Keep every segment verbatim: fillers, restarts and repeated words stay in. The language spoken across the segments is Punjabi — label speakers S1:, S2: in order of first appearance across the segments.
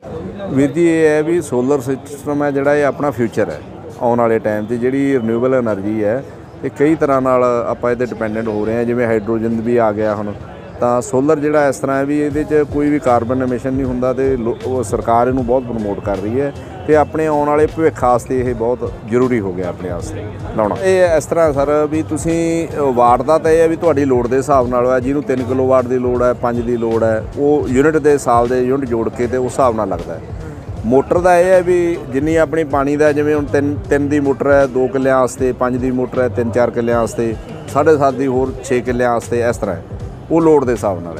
S1: ਵੀਰ ਜੀ ਇਹ ਹੈ ਵੀ ਸੋਲਰ ਸਿਸਟਮ ਹੈ ਜਿਹੜਾ ਇਹ ਆਪਣਾ ਫਿਊਚਰ ਹੈ ਆਉਣ ਵਾਲੇ ਟਾਈਮ 'ਚ ਜਿਹੜੀ ਰਿਨਿਊਏਬਲ ਐਨਰਜੀ ਹੈ ਤੇ ਕਈ ਤਰ੍ਹਾਂ ਨਾਲ ਆਪਾਂ ਇਹਦੇ ਡਿਪੈਂਡੈਂਟ ਹੋ ਰਹੇ ਹਾਂ। ਜਿਵੇਂ ਹਾਈਡਰੋਜਨ ਵੀ ਆ ਗਿਆ ਹੁਣ, ਤਾਂ ਸੋਲਰ ਜਿਹੜਾ ਇਸ ਤਰ੍ਹਾਂ ਹੈ ਵੀ ਇਹਦੇ 'ਚ ਕੋਈ ਵੀ ਕਾਰਬਨ ਐਮਿਸ਼ਨ ਨਹੀਂ ਹੁੰਦਾ ਤੇ ਉਹ ਸਰਕਾਰ ਇਹਨੂੰ ਬਹੁਤ ਪ੍ਰਮੋਟ ਕਰ ਰਹੀ ਹੈ ਤੇ ਆਪਣੇ ਆਉਣ ਵਾਲੇ ਭਵਿੱਖ ਵਾਸਤੇ ਇਹ ਬਹੁਤ ਜ਼ਰੂਰੀ ਹੋ ਗਿਆ ਆਪਣੇ ਵਾਸਤੇ ਲਾਉਣਾ। ਇਹ ਇਸ ਤਰ੍ਹਾਂ ਸਰ ਵੀ ਤੁਸੀਂ ਵਾਟ ਦਾ ਤਾਂ ਇਹ ਹੈ ਵੀ ਤੁਹਾਡੀ ਲੋੜ ਦੇ ਹਿਸਾਬ ਨਾਲ ਹੈ, ਜਿਹਨੂੰ ਤਿੰਨ ਕਿਲੋ ਵਾਟ ਦੀ ਲੋੜ ਹੈ, ਪੰਜ ਦੀ ਲੋੜ ਹੈ, ਉਹ ਯੂਨਿਟ ਦੇ ਸਾਲ ਦੇ ਯੂਨਿਟ ਜੋੜ ਕੇ ਤੇ ਉਸ ਹਿਸਾਬ ਨਾਲ ਲੱਗਦਾ ਹੈ। ਮੋਟਰ ਦਾ ਇਹ ਹੈ ਵੀ ਜਿੰਨੀ ਆਪਣੀ ਪਾਣੀ ਦਾ, ਜਿਵੇਂ ਹੁਣ ਤਿੰਨ ਤਿੰਨ ਦੀ ਮੋਟਰ ਹੈ ਦੋ ਕਿੱਲਿਆਂ ਵਾਸਤੇ, ਪੰਜ ਦੀ ਮੋਟਰ ਹੈ ਤਿੰਨ ਚਾਰ ਕਿੱਲਿਆਂ ਵਾਸਤੇ, ਸਾਢੇ ਸੱਤ ਦੀ ਹੋਰ ਛੇ ਕਿੱਲਿਆਂ ਵਾਸਤੇ, ਇਸ ਤਰ੍ਹਾਂ ਉਹ ਲੋੜ ਦੇ ਹਿਸਾਬ ਨਾਲ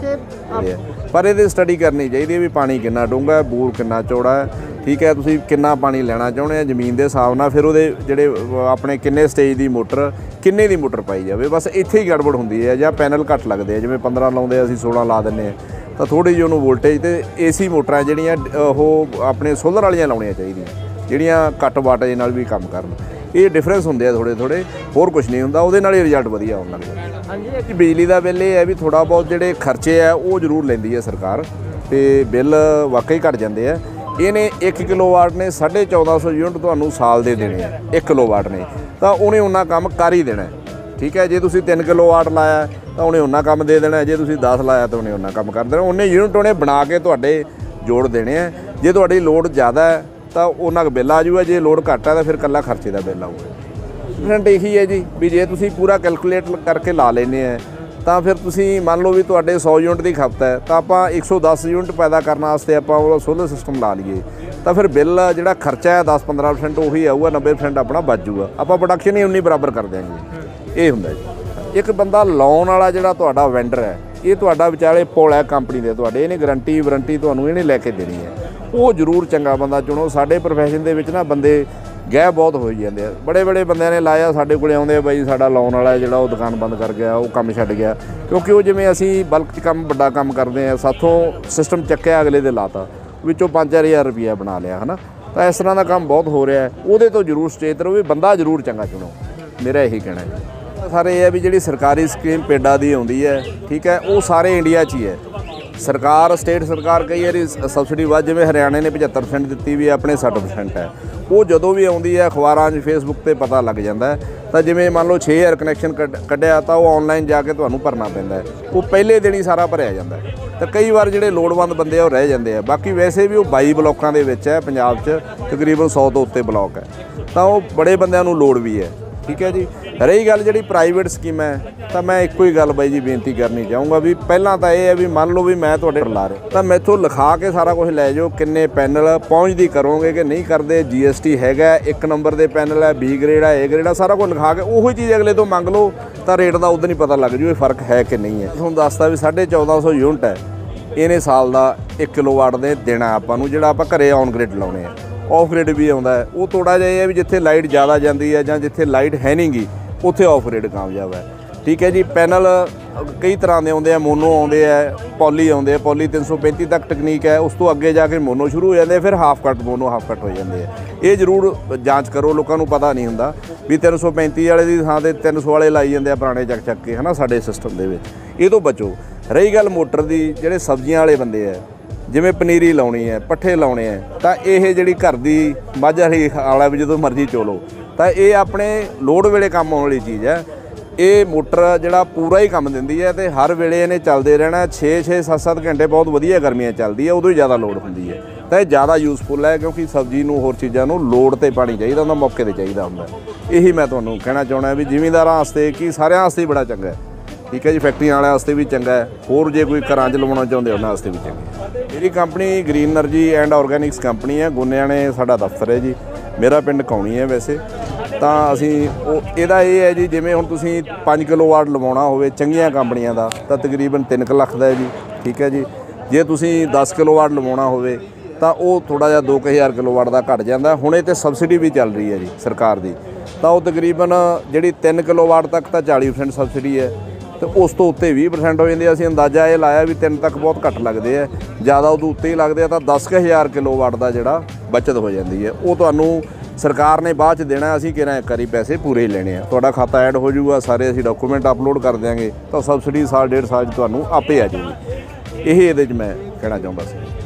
S1: ਹੈ। ਪਰ ਇਹਦੀ ਸਟੱਡੀ ਕਰਨੀ ਚਾਹੀਦੀ ਹੈ ਵੀ ਪਾਣੀ ਕਿੰਨਾ ਡੂੰਘਾ ਹੈ, ਬੋਰ ਕਿੰਨਾ ਚੌੜਾ ਹੈ, ਠੀਕ ਹੈ, ਤੁਸੀਂ ਕਿੰਨਾ ਪਾਣੀ ਲੈਣਾ ਚਾਹੁੰਦੇ ਆ ਜ਼ਮੀਨ ਦੇ ਹਿਸਾਬ ਨਾਲ। ਫਿਰ ਉਹਦੇ ਜਿਹੜੇ ਆਪਣੇ ਕਿੰਨੇ ਸਟੇਜ ਦੀ ਮੋਟਰ, ਕਿੰਨੇ ਦੀ ਮੋਟਰ ਪਾਈ ਜਾਵੇ, ਬਸ ਇੱਥੇ ਹੀ ਗੜਬੜ ਹੁੰਦੀ ਹੈ। ਜਾਂ ਪੈਨਲ ਘੱਟ ਲੱਗਦੇ ਆ, ਜਿਵੇਂ ਪੰਦਰਾਂ ਲਾਉਂਦੇ ਅਸੀਂ ਸੋਲਾਂ ਲਾ ਦਿੰਦੇ ਹਾਂ, ਤਾਂ ਥੋੜ੍ਹੀ ਜਿਹੀ ਉਹਨੂੰ ਵੋਲਟੇਜ ਤੇ ਏਸੀ ਮੋਟਰਾਂ ਜਿਹੜੀਆਂ ਉਹ ਆਪਣੇ ਸੋਲਰ ਵਾਲੀਆਂ ਲਾਉਣੀਆਂ ਚਾਹੀਦੀਆਂ, ਜਿਹੜੀਆਂ ਘੱਟ ਵਾਟੇਜ ਨਾਲ ਵੀ ਕੰਮ ਕਰਨ। ਇਹ ਡਿਫਰੈਂਸ ਹੁੰਦੇ ਆ ਥੋੜ੍ਹੇ ਥੋੜ੍ਹੇ, ਹੋਰ ਕੁਛ ਨਹੀਂ ਹੁੰਦਾ, ਉਹਦੇ ਨਾਲ ਹੀ ਰਿਜ਼ਲਟ ਵਧੀਆ ਆਉਣ ਲੱਗਦਾ। ਹਾਂਜੀ, ਬਿਜਲੀ ਦਾ ਬਿੱਲ ਇਹ ਹੈ ਵੀ ਥੋੜ੍ਹਾ ਬਹੁਤ ਜਿਹੜੇ ਖਰਚੇ ਆ ਉਹ ਜ਼ਰੂਰ ਲੈਂਦੀ ਹੈ ਸਰਕਾਰ, ਤੇ ਬਿੱਲ ਵਾਕਈ ਘੱਟ ਜਾਂਦੇ ਆ। ਇਹਨੇ ਇੱਕ ਕਿਲੋ ਵਾਟ ਨੇ ਸਾਢੇ ਚੌਦਾਂ ਸੌ ਯੂਨਿਟ ਤੁਹਾਨੂੰ ਸਾਲ ਦੇ ਦੇਣੇ ਆ। ਇੱਕ ਕਿਲੋ ਵਾਟ ਨੇ ਤਾਂ ਉਹਨੇ ਉਨਾ ਕੰਮ ਕਰ ਹੀ ਦੇਣਾ, ਠੀਕ ਹੈ। ਜੇ ਤੁਸੀਂ ਤਿੰਨ ਕਿਲੋ ਵਾਟ ਲਾਇਆ ਤਾਂ ਉਹਨੇ ਉਨਾ ਕੰਮ ਦੇ ਦੇਣਾ, ਜੇ ਤੁਸੀਂ ਦਸ ਲਾਇਆ ਤਾਂ ਉਹਨੇ ਉਨਾ ਕੰਮ ਕਰ ਦੇਣਾ। ਉਹਨੇ ਯੂਨਿਟ ਉਹਨੇ ਬਣਾ ਕੇ ਤੁਹਾਡੇ ਜੋੜ ਦੇਣੇ ਆ। ਜੇ ਤੁਹਾਡੀ ਲੋਡ ਜ਼ਿਆਦਾ ਹੈ ਤਾਂ ਉਹਨਾਂ ਕੁ ਬਿੱਲ ਆ ਜਾਊਗਾ, ਜੇ ਲੋਡ ਘੱਟ ਹੈ ਤਾਂ ਫਿਰ ਇਕੱਲਾ ਖਰਚੇ ਦਾ ਬਿੱਲ ਆਊਗਾ। ਡਿਫਰੈਂਟ ਇਹੀ ਹੈ ਜੀ ਵੀ ਜੇ ਤੁਸੀਂ ਪੂਰਾ ਕੈਲਕੂਲੇਟ ਕਰਕੇ ਲਾ ਲੈਂਦੇ ਆ ਤਾਂ ਫਿਰ ਤੁਸੀਂ ਮੰਨ ਲਓ ਵੀ ਤੁਹਾਡੇ ਸੌ ਯੂਨਿਟ ਦੀ ਖਪਤ ਹੈ, ਤਾਂ ਆਪਾਂ ਇੱਕ ਸੌ ਦਸ ਯੂਨਿਟ ਪੈਦਾ ਕਰਨ ਵਾਸਤੇ ਆਪਾਂ ਉਹ ਸੋਲਰ ਸਿਸਟਮ ਲਾ ਲਈਏ ਤਾਂ ਫਿਰ ਬਿੱਲ ਜਿਹੜਾ ਖਰਚਾ ਹੈ ਦਸ ਪੰਦਰਾਂ ਪਰਸੈਂਟ ਉਹੀ ਆਊਗਾ, ਨੱਬੇ ਪਰਸੈਂਟ ਆਪਣਾ ਬਚ ਜੂਗਾ। ਆਪਾਂ ਪ੍ਰੋਡਕਸ਼ਨ ਹੀ ਉਨੀ ਬਰਾਬਰ ਕਰ ਦਿਆਂਗੇ। ਇਹ ਹੁੰਦਾ ਜੀ। ਇੱਕ ਬੰਦਾ ਲਾਉਣ ਵਾਲਾ ਜਿਹੜਾ ਤੁਹਾਡਾ ਵੈਂਡਰ ਹੈ, ਇਹ ਤੁਹਾਡਾ ਵਿਚਾਲੇ ਪੁਲ ਹੈ ਕੰਪਨੀ ਦੇ ਤੁਹਾਡੇ, ਇਹਨੇ ਗਰੰਟੀ ਵਾਰੰਟੀ ਤੁਹਾਨੂੰ ਇਹਨੇ ਲੈ ਕੇ ਦੇਣੀ ਹੈ। ਉਹ ਜ਼ਰੂਰ ਚੰਗਾ ਬੰਦਾ ਚੁਣੋ। ਸਾਡੇ ਪ੍ਰੋਫੈਸ਼ਨ ਦੇ ਵਿੱਚ ਨਾ ਬੰਦੇ ਗਹਿ ਬਹੁਤ ਹੋਈ ਜਾਂਦੇ ਆ, ਬੜੇ ਬੜੇ ਬੰਦਿਆਂ ਨੇ ਲਾਇਆ, ਸਾਡੇ ਕੋਲ ਆਉਂਦੇ ਆ ਬਾਈ ਸਾਡਾ ਲਾਉਣ ਵਾਲਾ ਜਿਹੜਾ ਉਹ ਦੁਕਾਨ ਬੰਦ ਕਰ ਗਿਆ, ਉਹ ਕੰਮ ਛੱਡ ਗਿਆ, ਕਿਉਂਕਿ ਉਹ ਜਿਵੇਂ ਅਸੀਂ ਬਲਕ 'ਚ ਕੰਮ ਵੱਡਾ ਕੰਮ ਕਰਦੇ ਹਾਂ, ਸਾਥੋਂ ਸਿਸਟਮ ਚੱਕਿਆ ਅਗਲੇ ਦੇ ਲਾਤਾ, ਵਿੱਚੋਂ ਪੰਜ ਚਾਰ ਹਜ਼ਾਰ ਰੁਪਈਆ ਬਣਾ ਲਿਆ, ਹੈ ਨਾ। ਤਾਂ ਇਸ ਤਰ੍ਹਾਂ ਦਾ ਕੰਮ ਬਹੁਤ ਹੋ ਰਿਹਾ, ਉਹਦੇ ਤੋਂ ਜ਼ਰੂਰ ਸੁਚੇਤ ਰਹੋ ਵੀ ਬੰਦਾ ਜ਼ਰੂਰ ਚੰਗਾ ਚੁਣੋ, ਮੇਰਾ ਇਹੀ ਕਹਿਣਾ ਹੈ। ਸਾਰੇ ਇਹ ਹੈ ਵੀ ਜਿਹੜੀ ਸਰਕਾਰੀ ਸਕੀਮ ਪੇਡਾਂ ਦੀ ਆਉਂਦੀ ਹੈ, ਠੀਕ ਹੈ, ਉਹ ਸਾਰੇ ਇੰਡੀਆ 'ਚ ਹੀ ਹੈ। ਸਰਕਾਰ ਸਟੇਟ ਸਰਕਾਰ ਕਈ ਵਾਰੀ ਸਬਸਿਡੀ ਵੱਧ, ਜਿਵੇਂ ਹਰਿਆਣੇ ਨੇ ਪਝੱਤਰ ਪਰਸੈਂਟ ਦਿੱਤੀ ਵੀ, ਆਪਣੇ ਸੱਠ ਪਰਸੈਂਟ ਹੈ। ਉਹ ਜਦੋਂ ਵੀ ਆਉਂਦੀ ਹੈ ਅਖਬਾਰਾਂ 'ਚ ਫੇਸਬੁੱਕ 'ਤੇ ਪਤਾ ਲੱਗ ਜਾਂਦਾ ਹੈ। ਤਾਂ ਜਿਵੇਂ ਮੰਨ ਲਓ ਛੇ ਹਜ਼ਾਰ ਕਨੈਕਸ਼ਨ ਕੱਢ ਕੱਢਿਆ ਤਾਂ ਉਹ ਔਨਲਾਈਨ ਜਾ ਕੇ ਤੁਹਾਨੂੰ ਭਰਨਾ ਪੈਂਦਾ ਹੈ, ਉਹ ਪਹਿਲੇ ਦਿਨ ਹੀ ਸਾਰਾ ਭਰਿਆ ਜਾਂਦਾ ਹੈ। ਤਾਂ ਕਈ ਵਾਰ ਜਿਹੜੇ ਲੋੜਵੰਦ ਬੰਦੇ ਆ ਉਹ ਰਹਿ ਜਾਂਦੇ ਆ। ਬਾਕੀ ਵੈਸੇ ਵੀ ਉਹ ਬਾਈ ਬਲੋਕਾਂ ਦੇ ਵਿੱਚ ਹੈ, ਪੰਜਾਬ 'ਚ ਤਕਰੀਬਨ ਸੌ ਤੋਂ ਉੱਤੇ ਬਲੋਕ ਹੈ, ਤਾਂ ਉਹ ਬੜੇ ਬੰਦਿਆਂ ਨੂੰ ਲੋੜ ਵੀ ਹੈ, ਠੀਕ ਹੈ ਜੀ। ਰਹੀ ਗੱਲ ਜਿਹੜੀ ਪ੍ਰਾਈਵੇਟ ਸਕੀਮ ਹੈ, ਤਾਂ ਮੈਂ ਇੱਕੋ ਹੀ ਗੱਲ ਬਾਈ ਜੀ ਬੇਨਤੀ ਕਰਨੀ ਚਾਹੂੰਗਾ ਵੀ ਪਹਿਲਾਂ ਤਾਂ ਇਹ ਹੈ ਵੀ ਮੰਨ ਲਓ ਵੀ ਮੈਂ ਤੁਹਾਡੇ ਲਾ ਰਿਹਾ, ਤਾਂ ਮੈਥੋਂ ਲਿਖਾ ਕੇ ਸਾਰਾ ਕੁਝ ਲੈ ਜਾਓ, ਕਿੰਨੇ ਪੈਨਲ ਪਹੁੰਚਦੀ ਕਰੋਗੇ ਕਿ ਨਹੀਂ ਕਰਦੇ, ਜੀ ਐਸ ਟੀ ਹੈਗਾ, ਇੱਕ ਨੰਬਰ ਦੇ ਪੈਨਲ ਹੈ, ਬੀ ਗ੍ਰੇਡ ਹੈ, ਏ ਗ੍ਰੇਡ ਹੈ, ਸਾਰਾ ਕੁਝ ਲਿਖਾ ਕੇ ਉਹੀ ਚੀਜ਼ ਅਗਲੇ ਤੋਂ ਮੰਗ ਲਓ, ਤਾਂ ਰੇਟ ਦਾ ਉਦੋਂ ਹੀ ਪਤਾ ਲੱਗ ਜੂ ਇਹ ਫਰਕ ਹੈ ਕਿ ਨਹੀਂ ਹੈ। ਤੁਹਾਨੂੰ ਦੱਸਦਾ ਵੀ ਸਾਢੇ ਚੌਦਾਂ ਸੌ ਯੂਨਿਟ ਹੈ, ਇਹਨੇ ਸਾਲ ਦਾ ਇੱਕ ਕਿਲੋ ਵਾਟ ਦੇ ਦੇਣਾ ਆਪਾਂ ਨੂੰ, ਜਿਹੜਾ ਆਪਾਂ ਘਰੇ ਔਨ ਗ੍ਰਿਡ ਲਾਉਣੇ ਆ। ਆਫ ਗ੍ਰਿਡ ਵੀ ਆਉਂਦਾ ਹੈ, ਉਹ ਥੋੜ੍ਹਾ ਜਿਹਾ ਇਹ ਹੈ ਵੀ ਜਿੱਥੇ ਲਾਈਟ ਜ਼ਿਆਦਾ ਜਾਂਦੀ ਹੈ ਜਾਂ ਜਿੱਥੇ ਲਾਈਟ ਹੈ ਨਹੀਂ ਗੀ ਉੱਥੇ ਆਫ ਗ੍ਰਿਡ ਕਾਮਯਾਬ ਹੈ, ਠੀਕ ਹੈ ਜੀ। ਪੈਨਲ ਕਈ ਤਰ੍ਹਾਂ ਦੇ ਆਉਂਦੇ ਆ, ਮੋਨੋ ਆਉਂਦੇ ਆ, ਪੋਲੀ ਆਉਂਦੇ ਆ, ਪੋਲੀ ਤਿੰਨ ਸੌ ਪੈਂਤੀ ਤੱਕ ਟੈਕਨੀਕ ਹੈ, ਉਸ ਤੋਂ ਅੱਗੇ ਜਾ ਕੇ ਮੋਨੋ ਸ਼ੁਰੂ ਹੋ ਜਾਂਦੇ, ਫਿਰ ਹਾਫ ਕੱਟ ਮੋਨੋ ਹਾਫ ਕੱਟ ਹੋ ਜਾਂਦੇ ਆ। ਇਹ ਜ਼ਰੂਰ ਜਾਂਚ ਕਰੋ, ਲੋਕਾਂ ਨੂੰ ਪਤਾ ਨਹੀਂ ਹੁੰਦਾ ਵੀ ਤਿੰਨ ਸੌ ਪੈਂਤੀ ਵਾਲੇ ਦੀ ਥਾਂ 'ਤੇ ਤਿੰਨ ਸੌ ਵਾਲੇ ਲਾਈ ਜਾਂਦੇ ਆ ਪੁਰਾਣੇ ਚੱਕ ਚੱਕ ਕੇ, ਹੈ ਨਾ, ਸਾਡੇ ਸਿਸਟਮ ਦੇ ਵਿੱਚ। ਇਹ ਤੋਂ ਬਚੋ। ਰਹੀ ਗੱਲ ਮੋਟਰ ਦੀ, ਜਿਹੜੇ ਸਬਜ਼ੀਆਂ ਵਾਲੇ ਬੰਦੇ ਆ, ਜਿਵੇਂ ਪਨੀਰੀ ਲਾਉਣੀ ਹੈ, ਪੱਠੇ ਲਾਉਣੇ ਹੈ, ਤਾਂ ਇਹ ਜਿਹੜੀ ਘਰ ਦੀ ਮੱਝ ਵਾਲੀ ਵਾਲਾ ਵੀ ਜਦੋਂ ਮਰਜ਼ੀ ਚੋਲੋ, ਤਾਂ ਇਹ ਆਪਣੇ ਲੋੜ ਵੇਲੇ ਕੰਮ ਆਉਣ ਵਾਲੀ ਚੀਜ਼ ਹੈ। ਇਹ ਮੋਟਰ ਜਿਹੜਾ ਪੂਰਾ ਹੀ ਕੰਮ ਦਿੰਦੀ ਹੈ ਅਤੇ ਹਰ ਵੇਲੇ ਇਹਨੇ ਚੱਲਦੇ ਰਹਿਣਾ, ਛੇ ਛੇ ਸੱਤ ਸੱਤ ਘੰਟੇ ਬਹੁਤ ਵਧੀਆ ਗਰਮੀਆਂ ਚੱਲਦੀ ਹੈ, ਉਦੋਂ ਹੀ ਜ਼ਿਆਦਾ ਲੋੜ ਹੁੰਦੀ ਹੈ। ਤਾਂ ਇਹ ਜ਼ਿਆਦਾ ਯੂਜ਼ਫੁੱਲ ਹੈ, ਕਿਉਂਕਿ ਸਬਜ਼ੀ ਨੂੰ ਹੋਰ ਚੀਜ਼ਾਂ ਨੂੰ ਲੋੜ 'ਤੇ ਪਾਣੀ ਚਾਹੀਦਾ ਹੁੰਦਾ, ਮੌਕੇ 'ਤੇ ਚਾਹੀਦਾ ਹੁੰਦਾ। ਇਹੀ ਮੈਂ ਤੁਹਾਨੂੰ ਕਹਿਣਾ ਚਾਹੁੰਦਾ ਵੀ ਜ਼ਿਮੀਂਦਾਰਾਂ ਵਾਸਤੇ ਕੀ ਸਾਰਿਆਂ ਵਾਸਤੇ ਹੀ ਬੜਾ ਚੰਗਾ ਹੈ, ਠੀਕ ਹੈ ਜੀ। ਫੈਕਟਰੀਆਂ ਵਾਲਿਆਂ ਵਾਸਤੇ ਵੀ ਚੰਗਾ ਹੈ, ਹੋਰ ਜੇ ਕੋਈ ਘਰਾਂ 'ਚ ਲਵਾਉਣਾ ਚਾਹੁੰਦੇ ਉਹਨਾਂ ਵਾਸਤੇ ਵੀ ਚੰਗਾ ਹੈ। ਮੇਰੀ company green energy and organics company ਹੈ, ਗੋਨਿਆਣੇ ਸਾਡਾ ਦਫ਼ਤਰ ਹੈ ਜੀ। ਮੇਰਾ ਪਿੰਡ ਕੌਣੀ ਹੈ ਵੈਸੇ। ਤਾਂ ਅਸੀਂ ਉਹ ਇਹਦਾ ਇਹ ਹੈ ਜੀ, ਜਿਵੇਂ ਹੁਣ ਤੁਸੀਂ ਪੰਜ ਕਿਲੋ ਵਾਟ ਲਵਾਉਣਾ ਹੋਵੇ ਚੰਗੀਆਂ ਕੰਪਨੀਆਂ ਦਾ ਤਾਂ ਤਕਰੀਬਨ ਤਿੰਨ ਕੁ ਲੱਖ ਦਾ ਹੈ ਜੀ, ਠੀਕ ਹੈ ਜੀ। ਜੇ ਤੁਸੀਂ ਦਸ ਕਿਲੋ ਵਾਟ ਲਵਾਉਣਾ ਹੋਵੇ ਤਾਂ ਉਹ ਥੋੜ੍ਹਾ ਜਿਹਾ ਦੋ ਕੁ ਹਜ਼ਾਰ ਕਿਲੋ ਵਾਟ ਦਾ ਘੱਟ ਜਾਂਦਾ। ਹੁਣ ਇਹ 'ਤੇ ਸਬਸਿਡੀ ਵੀ ਚੱਲ ਰਹੀ ਹੈ ਜੀ ਸਰਕਾਰ ਦੀ, ਤਾਂ ਉਹ ਤਕਰੀਬਨ ਜਿਹੜੀ ਤਿੰਨ ਕਿਲੋ ਵਾਟ ਤੱਕ ਤਾਂ ਚਾਲੀ ਪਰਸੈਂਟ ਸਬਸਿਡੀ ਹੈ, ਤੇ ਉਸ ਤੋਂ ਉੱਤੇ ਵੀਹ ਪਰਸੈਂਟ ਹੋ ਜਾਂਦੀ ਹੈ। ਅਸੀਂ ਅੰਦਾਜ਼ਾ ਇਹ ਲਾਇਆ ਵੀ ਤਿੰਨ ਤੱਕ ਬਹੁਤ ਘੱਟ ਲੱਗਦੇ ਆ, ਜ਼ਿਆਦਾ ਉਦੋਂ ਉੱਤੇ ਹੀ ਲੱਗਦੇ ਆ, ਤਾਂ ਦਸ ਕੁ ਹਜ਼ਾਰ ਕਿਲੋ ਵਾਟ ਦਾ ਜਿਹੜਾ ਬਚਤ ਹੋ ਜਾਂਦੀ ਹੈ। ਉਹ ਤੁਹਾਨੂੰ ਸਰਕਾਰ ਨੇ ਬਾਅਦ 'ਚ ਦੇਣਾ, ਅਸੀਂ ਕਿਹੜਾ ਇੱਕ ਵਾਰੀ ਪੈਸੇ ਪੂਰੇ ਹੀ ਲੈਣੇ ਆ। ਤੁਹਾਡਾ ਖਾਤਾ ਐਡ ਹੋ ਜਾਊਗਾ, ਸਾਰੇ ਅਸੀਂ ਡਾਕੂਮੈਂਟ ਅਪਲੋਡ ਕਰ ਦਿਆਂਗੇ, ਤਾਂ ਸਬਸਿਡੀ ਸਾਲ ਡੇਢ ਸਾਲ 'ਚ ਤੁਹਾਨੂੰ ਆਪੇ ਆ ਜਾਊਗੀ। ਇਹ ਇਹਦੇ 'ਚ ਮੈਂ ਕਹਿਣਾ ਚਾਹੁੰਦਾ ਸੀ।